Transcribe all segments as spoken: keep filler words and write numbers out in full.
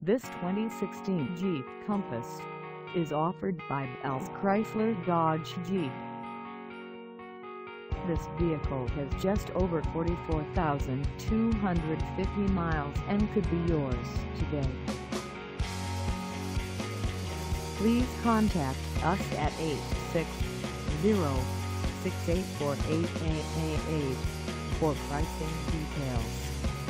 This twenty sixteen Jeep Compass is offered by Bell's Chrysler Dodge Jeep. This vehicle has just over forty-four thousand two hundred fifty miles and could be yours today. Please contact us at eight six zero, six eight four, eight eight eight eight for pricing details.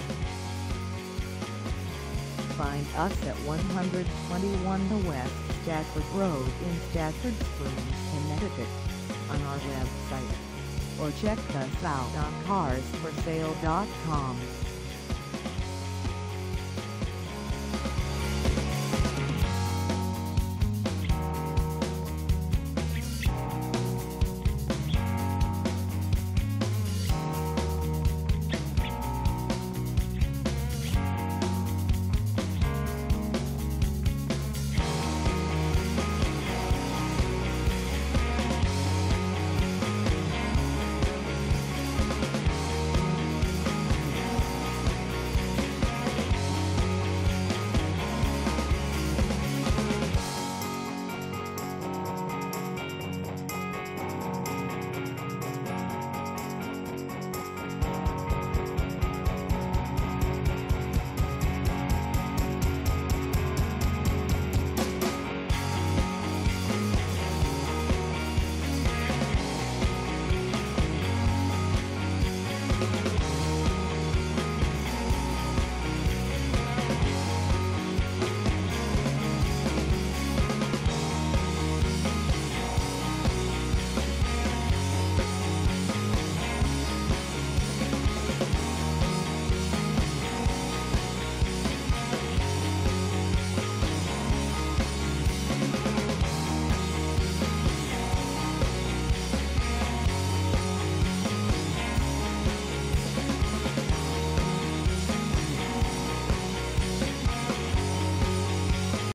Find us at one twenty-one West Stafford Road in Stafford Springs, Connecticut, on our website, or check us out on cars for sale dot com.